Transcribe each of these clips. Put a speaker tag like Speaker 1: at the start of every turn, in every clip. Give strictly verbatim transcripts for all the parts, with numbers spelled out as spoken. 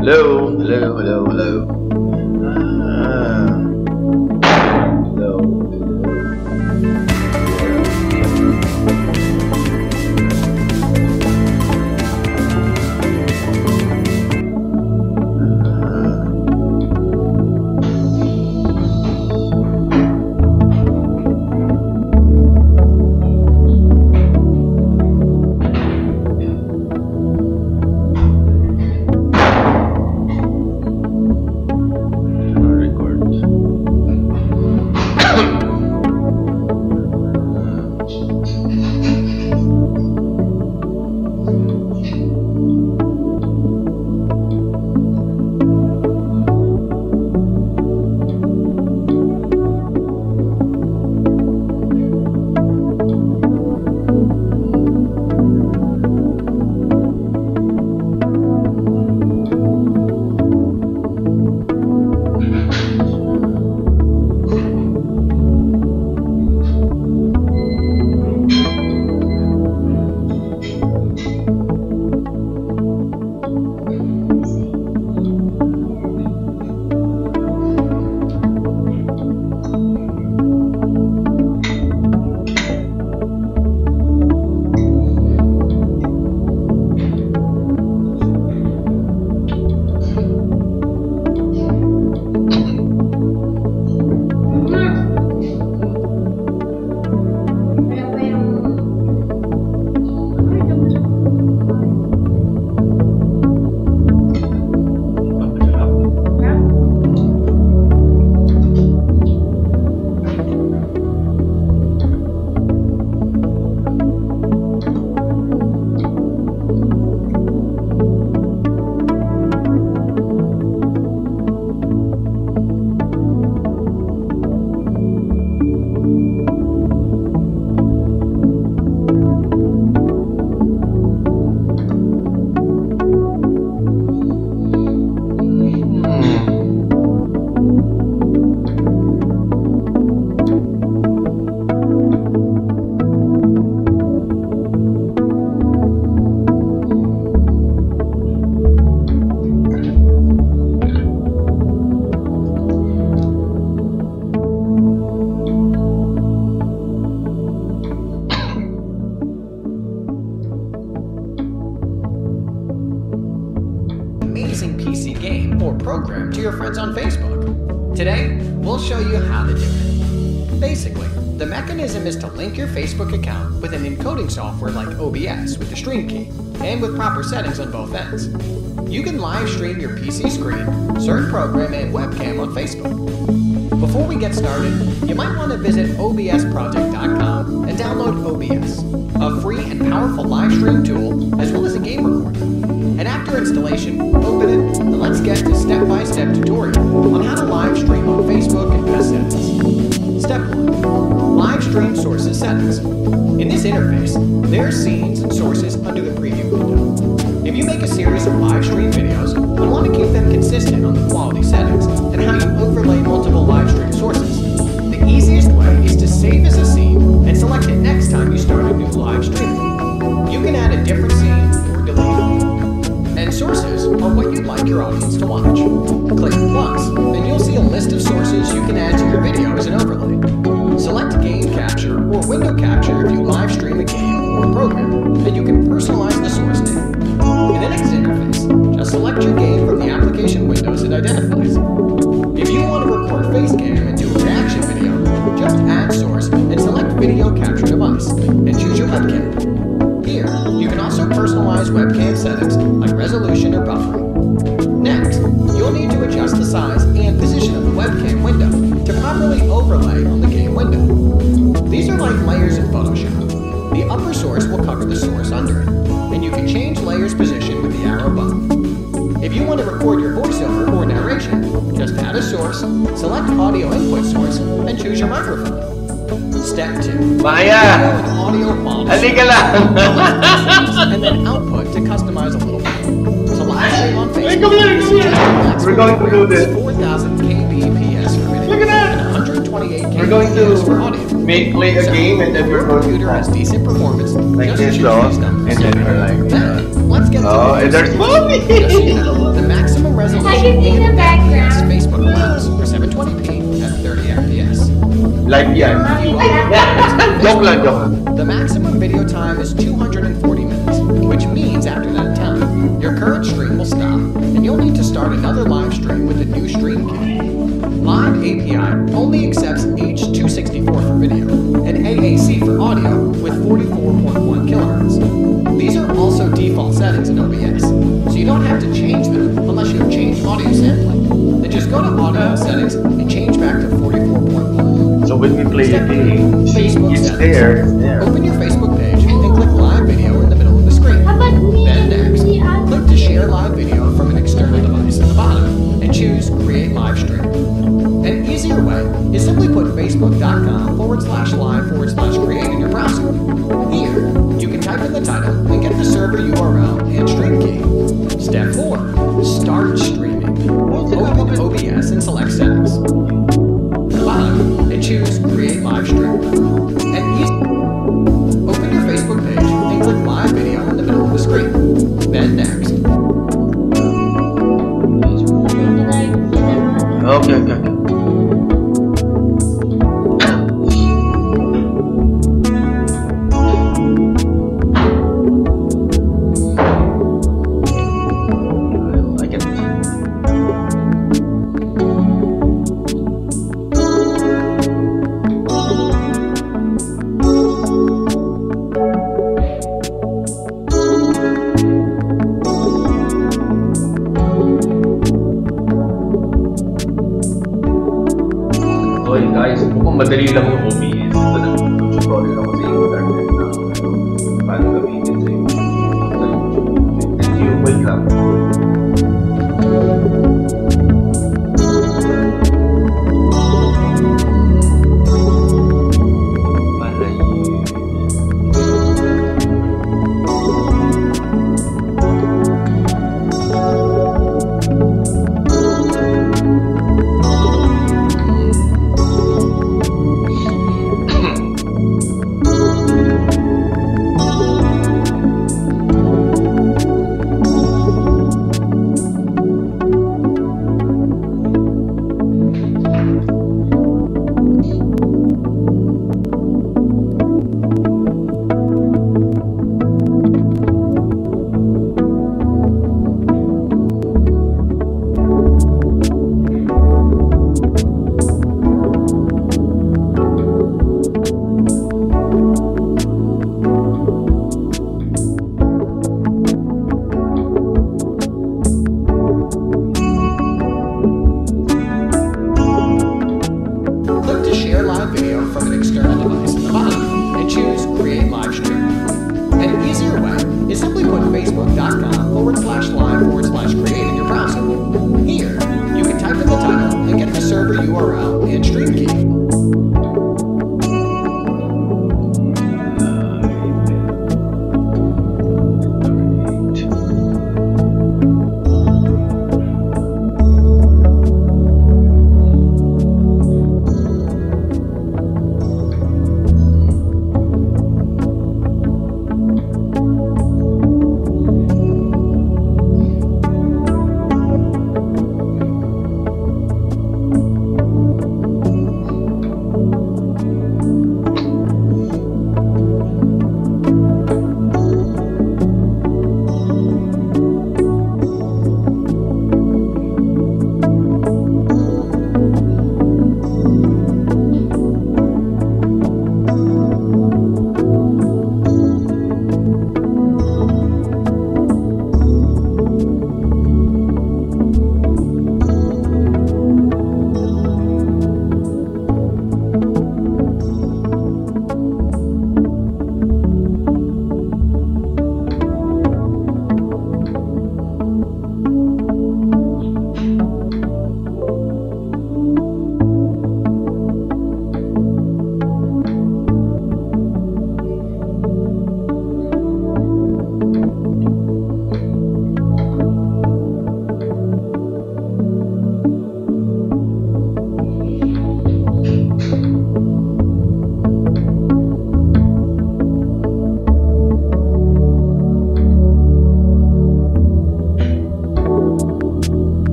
Speaker 1: Hello, hello, hello, hello. Ah. Hello.
Speaker 2: Amazing P C game or program to your friends on Facebook. Today, we'll show you how to do it. Basically, the mechanism is to link your Facebook account with an encoding software like O B S with the stream key, and with proper settings on both ends. You can live stream your P C screen, certain program, and webcam on Facebook. Before we get started, you might want to visit O B S project dot com and download O B S, a free and powerful live stream tool as well as a game recorder. And after installation, open it, and let's get to step-by-step tutorial on how to live stream on Facebook and best settings. Step one. Live stream sources settings. In this interface, there are scenes and sources under the preview window. If you make a series of live stream videos and want to keep them consistent on the quality settings and how you overlay multiple live stream sources, the easiest way is to save as a scene and select it next time you start a new live stream. You can add a different scene or delete it. And sources are what you'd like your audience to watch. Click plus, and you'll see a list of sources you can add to your video as an overlay. Select game capture or window capture if you live stream a game or program, and you can personalize the source name. In the next interface, just select your game from the application windows it identifies. If you want to record face cam and do a reaction video, just add source and select video capture device, and choose your webcam. Here, you can also personalize webcam settings like resolution or buffering. Next, you'll need to adjust the size and position of the webcam window to properly overlay on the game window. These are like layers in Photoshop. The upper source will cover the source under it, and you can change layers position with the arrow button. If you want to record your voiceover or narration, just add a source, select audio input source, and choose your microphone. Step two.
Speaker 1: Maya!
Speaker 2: Audio quality.
Speaker 1: Halika lang!
Speaker 2: And then output to customize a little bit. So live stream on Facebook.
Speaker 1: Hey, come here, come here! We're going to do this.
Speaker 2: four thousand K B P S per minute.
Speaker 1: Look at that!
Speaker 2: And one hundred twenty-eight K B P S
Speaker 1: We're going to
Speaker 2: for audio.
Speaker 1: make play a
Speaker 2: So,
Speaker 1: game and then we're going to
Speaker 2: computer has decent performance.
Speaker 1: like
Speaker 2: just
Speaker 1: this
Speaker 2: choose
Speaker 1: though,
Speaker 2: these numbers.
Speaker 1: and then we're like
Speaker 2: Then, let's get to
Speaker 1: oh,
Speaker 2: the
Speaker 1: and there's
Speaker 2: Just so you know,
Speaker 1: mommy!
Speaker 2: the maximum
Speaker 3: can see the
Speaker 2: and F P S
Speaker 3: background.
Speaker 2: Facebook allows for seven twenty p at thirty F P S.
Speaker 1: Live yan. Joke lang, joke lang.
Speaker 2: The maximum video time is two hundred forty minutes, which means after that time, your current stream will stop, and you'll need to start another live stream with a new stream key. Live A P I only accepts H two sixty-four for video, and A A C for audio with forty-four point one kilohertz. These are also default settings in O B S, so you don't have to change them unless you have changed audio sampling. Then just go to audio settings and change back to forty-four point one.
Speaker 1: So when we play a game,
Speaker 2: Facebook
Speaker 1: it's
Speaker 2: settings.
Speaker 1: there, it's there.
Speaker 2: Open your Facebook page and click live video in the middle of the screen.
Speaker 3: How about me?
Speaker 2: Then next, click to share live video from an external device at the bottom and choose create live stream. An easier way is simply put facebook.com forward slash live forward slash create in your browser. Here, you can type in the title and get the server U R L and stream key. Step four, start streaming. Open O B S and select settings. At the bottom, and choose create live stream. And easy. Open your Facebook page and click live video in the middle of the screen. Then next.
Speaker 1: Okay, okay, okay. I get it. Okay guys, mukhang madali lang yung O B S. Ito na tutorial ako sa internet na ano, paano gamitin sa YouTube. Sa YouTube. And you, wait lang.
Speaker 2: facebook.com forward slash live forward slash create in your browser. Here, you can type in the title and get the server U R L and stream key.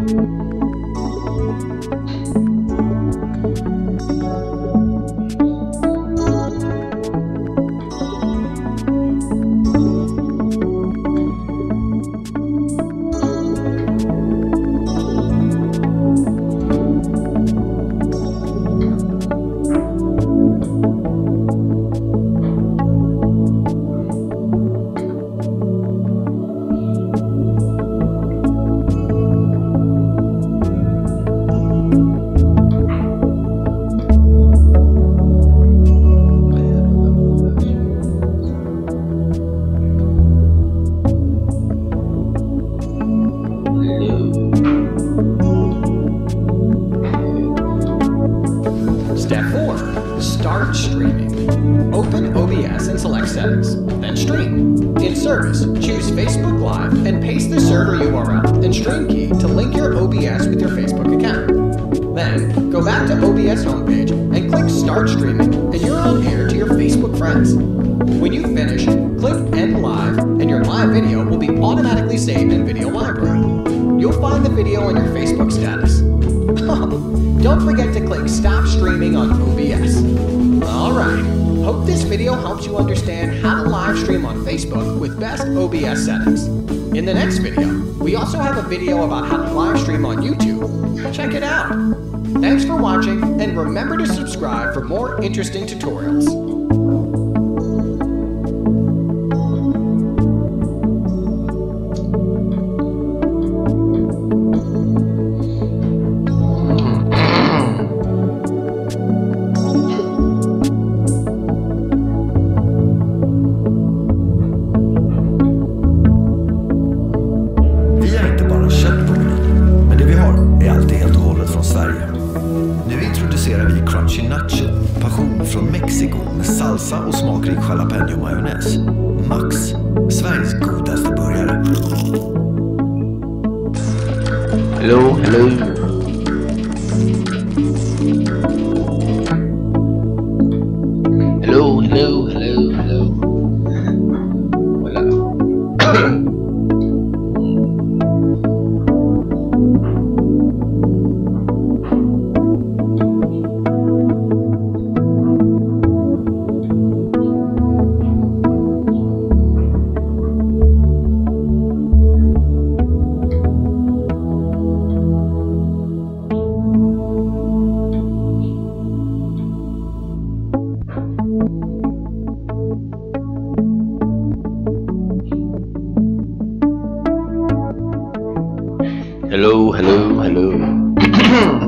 Speaker 2: Step four. Start streaming. Open O B S and select Settings, then Stream. In Service, choose Facebook Live and paste the server U R L and stream key to link your O B S with your Facebook account. Then, go back to O B S homepage and click Start Streaming and you're on air to your Facebook friends. When you finish, click End Live and your live video will be automatically saved in Video Library. You'll find the video on your Facebook status. Don't forget to click Stop Streaming on O B S. Alright, hope this video helps you understand how to live stream on Facebook with best O B S settings. In the next video, we also have a video about how to live stream on YouTube. Check it out. Thanks for watching, and remember to subscribe for more interesting tutorials.
Speaker 3: Crunchy Nacho, passion från Mexiko med salsa och smakrik jalapeno-majonnäs. Max, Sveriges godaste burgare.
Speaker 1: Hello, hello. Hello, hello, hello, hello. Wala. Hello, hello, hello.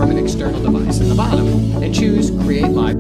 Speaker 2: from an external device in the bottom and choose Create Live.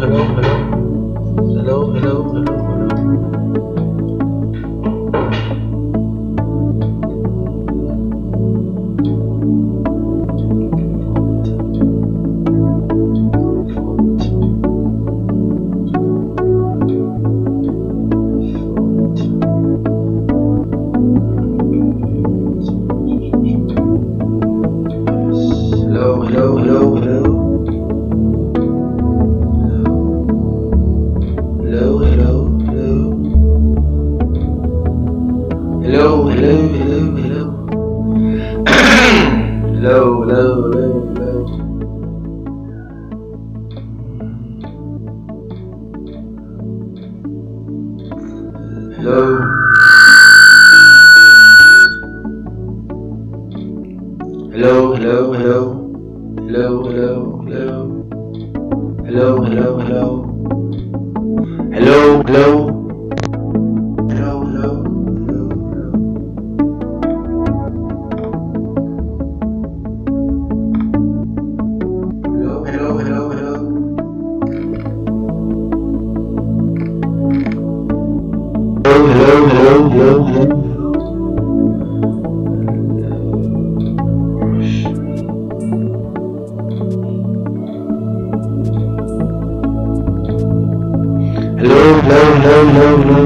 Speaker 1: hello, hello. Hello, hello, hello, hello. Hello, hello, hello. Hello, hello, hello. Hello, hello, hello, hello. Hello, hello, hello, hello. Hello. Hello, hello, hello. Hello, hello, hello. Hello, hello, hello. Hello, hello. Hello, hello, hello, hello. Hello, hello, hello, hello. Hello, hello, hello, hello, hello. Hello, hello, hello, hello, hello.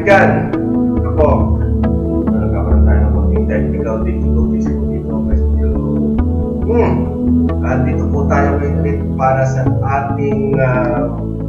Speaker 4: kaibigan, ako, nagkakaroon tayo ng konting technical difficulties po dito sa studio. Hmm, at dito po tayo ulit para sa ating uh,